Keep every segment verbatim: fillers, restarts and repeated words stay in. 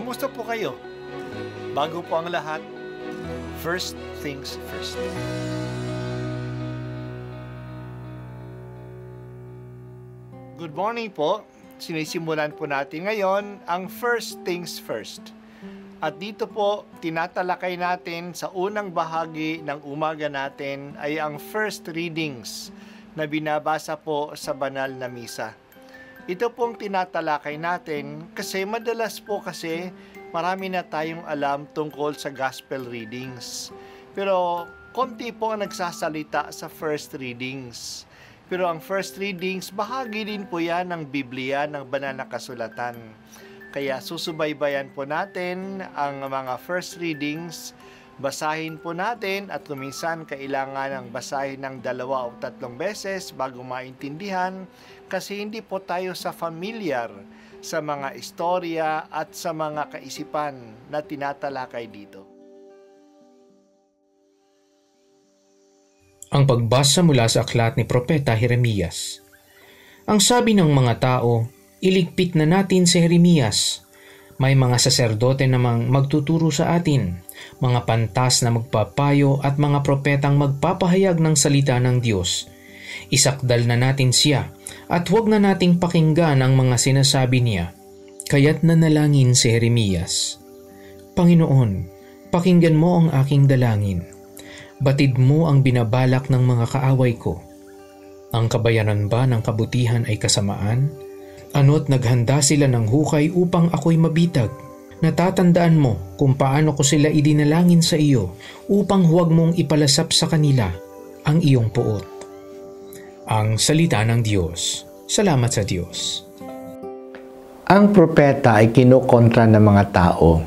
Kumusta po kayo? Bago po ang lahat, first things first. Good morning po. Sinisimulan po natin ngayon ang first things first. At dito po, tinatalakay natin sa unang bahagi ng umaga natin ay ang first readings na binabasa po sa banal na misa. Ito pong tinatalakay natin kasi madalas po kasi marami na tayong alam tungkol sa gospel readings. Pero konti po ang nagsasalita sa first readings. Pero ang first readings, bahagi din po yan ng Biblia, ng banal na kasulatan. Kaya susubaybayan po natin ang mga first readings, basahin po natin at kuminsan kailangan ng basahin ng dalawa o tatlong beses bago maintindihan kasi hindi po tayo sa familiar sa mga istorya at sa mga kaisipan na tinatalakay dito. Ang pagbasa mula sa aklat ni Propeta Jeremias. Ang sabi ng mga tao, iligpit na natin si Jeremias. May mga saserdote namang magtuturo sa atin, mga pantas na magpapayo at mga propetang magpapahayag ng salita ng Diyos. Isakdal na natin siya at huwag na nating pakinggan ang mga sinasabi niya. Kaya't nanalangin si Jeremias. Panginoon, pakinggan mo ang aking dalangin. Batid mo ang binabalak ng mga kaaway ko. Ang kabayaran ba ng kabutihan ay kasamaan? Ano't naghanda sila ng hukay upang ako'y mabitag? Natatandaan mo kung paano ko sila idinalangin sa iyo upang huwag mong ipalasap sa kanila ang iyong puot. Ang salita ng Diyos. Salamat sa Diyos. Ang propeta ay kinukontra ng mga tao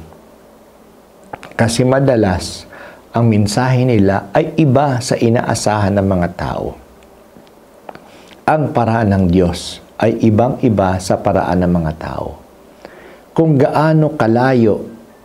kasi madalas ang mensahe nila ay iba sa inaasahan ng mga tao. Ang paraan ng Diyos ay ibang-iba sa paraan ng mga tao. Kung gaano kalayo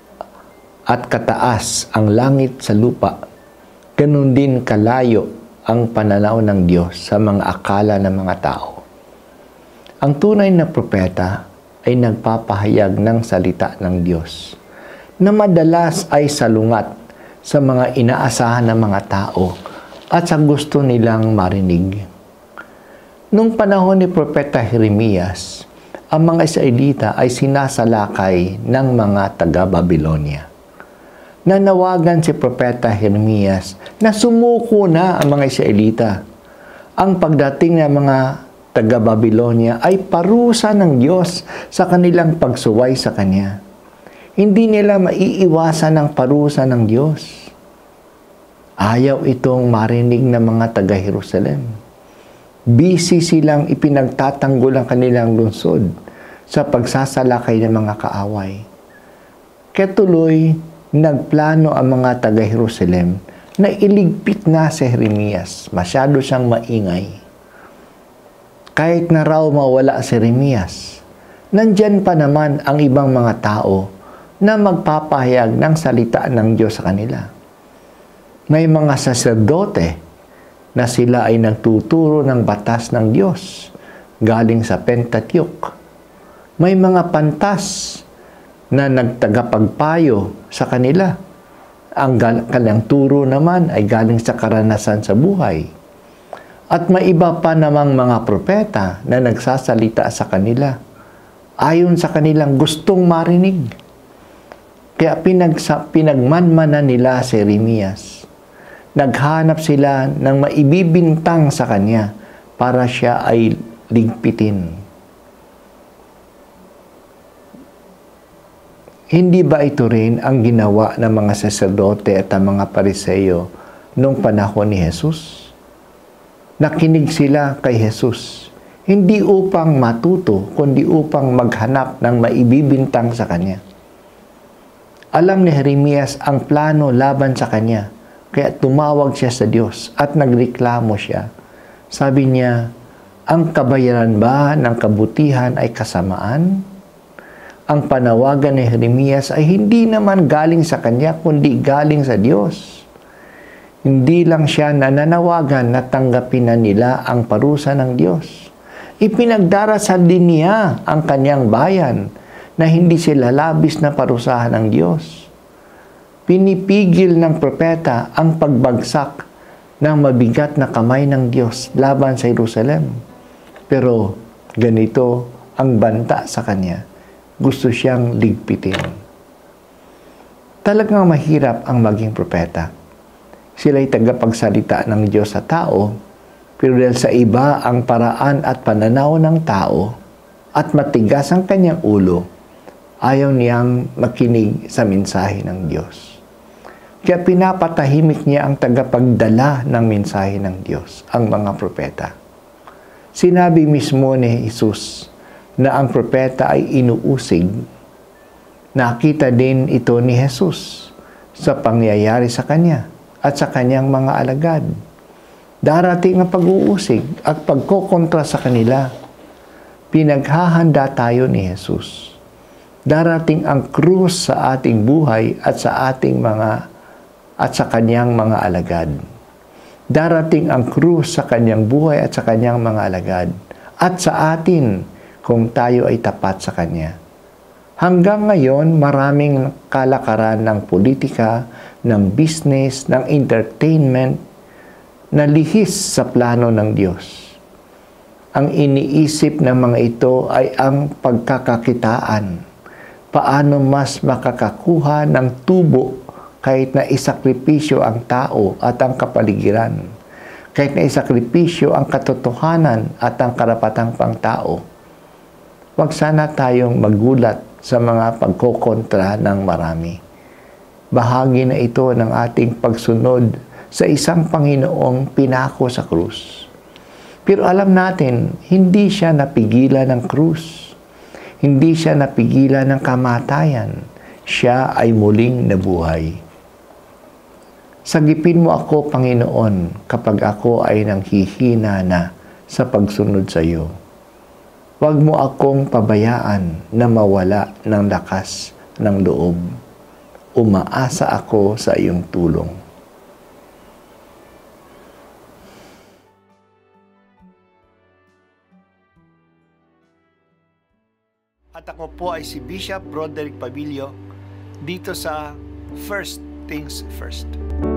at kataas ang langit sa lupa, ganun din kalayo ang pananaw ng Diyos sa mga akala ng mga tao. Ang tunay na propeta ay nagpapahayag ng salita ng Diyos na madalas ay salungat sa mga inaasahan ng mga tao at sa gusto nilang marinig. Nung panahon ni Propeta Jeremias, ang mga Israelita ay sinasalakay ng mga taga-Babilonia. Nanawagan si Propeta Jeremias na sumuko na ang mga Israelita. Ang pagdating ng mga taga-Babilonia ay parusa ng Diyos sa kanilang pagsuway sa Kanya. Hindi nila maiiwasan ang parusa ng Diyos. Ayaw itong marinig ng mga taga-Jerusalem. Busy silang ipinagtatanggol ang kanilang lungsod sa pagsasalakay ng mga kaaway. Kaya tuloy, nagplano ang mga taga-Jerusalem na iligpit na si Jeremias. Masyado siyang maingay. Kahit na raw mawala si Jeremias, nandyan pa naman ang ibang mga tao na magpapahayag ng salita ng Diyos sa kanila. May mga saserdote na sila ay nagtuturo ng batas ng Diyos galing sa Pentateuch. May mga pantas na nagtagapagpayo sa kanila. Ang kanilang turo naman ay galing sa karanasan sa buhay. At may iba pa namang mga propeta na nagsasalita sa kanila ayon sa kanilang gustong marinig. Kaya pinagsa, pinagmanmanan nila si Jeremias. Naghanap sila ng maibibintang sa kanya para siya ay ligpitin. Hindi ba ito rin ang ginawa ng mga saserdote at ang mga pariseyo noong panahon ni Jesus? Nakinig sila kay Jesus, hindi upang matuto, kundi upang maghanap ng maibibintang sa kanya. Alam ni Jeremias ang plano laban sa kanya, kaya tumawag siya sa Diyos at nagreklamo siya. Sabi niya, ang kabayaran ba ng kabutihan ay kasamaan? Ang panawagan ni Jeremias ay hindi naman galing sa kanya, kundi galing sa Diyos. Hindi lang siya nananawagan na tanggapin na nila ang parusa ng Diyos. Ipinagdarasal din niya ang kanyang bayan na hindi sila labis na parusahan ng Diyos. Pinipigil ng propeta ang pagbagsak ng mabigat na kamay ng Diyos laban sa Jerusalem. Pero ganito ang banta sa kanya. Gusto siyang ligpitin. Talagang mahirap ang maging propeta. Sila'y tagapagsalita ng Diyos sa tao, pero dahil sa iba ang paraan at pananaw ng tao at matigas ang kanyang ulo, ayaw niyang makinig sa mensahe ng Diyos. Kaya pinapatahimik niya ang tagapagdala ng mensahe ng Diyos, ang mga propeta. Sinabi mismo ni Jesus na ang propeta ay inuusig. Nakita din ito ni Jesus sa pangyayari sa kanya at sa kanyang mga alagad. Darating ang pag-uusig at pagkokontra sa kanila. Pinaghahanda tayo ni Jesus. Darating ang krus sa ating buhay at sa ating mga at sa kanyang mga alagad. Darating ang krus sa kanyang buhay at sa kanyang mga alagad at sa atin kung tayo ay tapat sa kanya. Hanggang ngayon, maraming kalakaran ng politika, ng business, ng entertainment na lihis sa plano ng Diyos. Ang iniisip ng mga ito ay ang pagkakakitaan. Paano mas makakakuha ng tubo kahit na isakripisyo ang tao at ang kapaligiran. Kahit na isakripisyo ang katotohanan at ang karapatang pangtao. Huwag sana tayong magulat sa mga pagkokontra ng marami. Bahagi na ito ng ating pagsunod sa isang Panginoong pinako sa krus. Pero alam natin, hindi siya napigilan ng krus. Hindi siya napigilan ng kamatayan. Siya ay muling nabuhay. Sagipin mo ako, Panginoon, kapag ako ay nanghihina na sa pagsunod sa iyo. Huwag mo akong pabayaan na mawala ng lakas ng loob. Umaasa ako sa iyong tulong. At ako po ay si Bishop Broderick Pabilio dito sa First Things First.